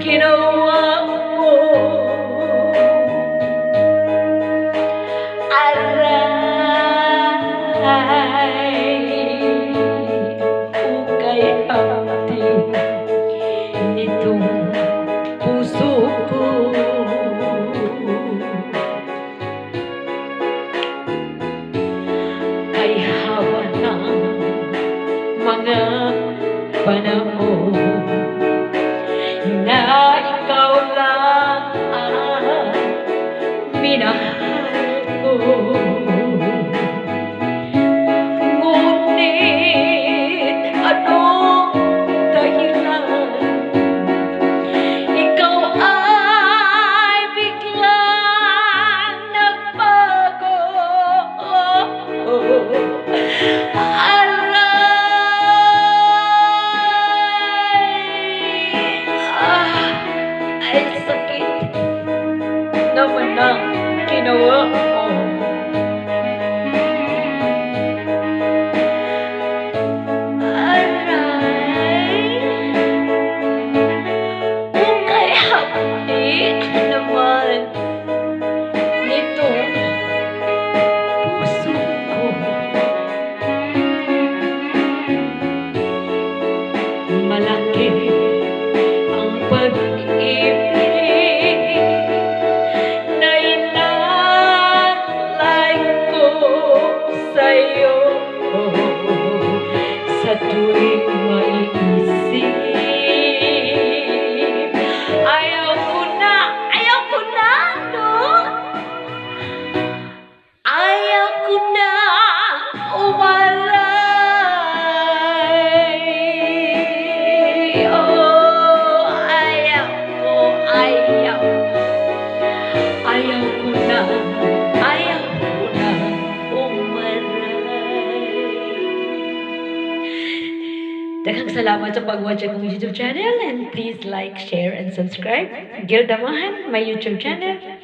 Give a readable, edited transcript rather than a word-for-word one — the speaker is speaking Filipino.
ginawa mo. Aray, ukay hati nitong puso ko. Kay hawa ng mga panahon na ikaw lang ang minahal ko. Ngunit anong dahilan ikaw ay biglang nagbago? Ay sakit naman ang ginawa mo. Aray, ukay hapdi naman nitong puso ko. Malaki ang pag-ibig na inalay ko sa'yo. Sa tuwing maiisip, ayaw ko na, no? Ayaw ko na umalay. Oh, ayaw ko na umalay. Daghang salamat sa pag-watch akong YouTube channel, and please like, share, and subscribe. Gilda Mahan, my YouTube channel.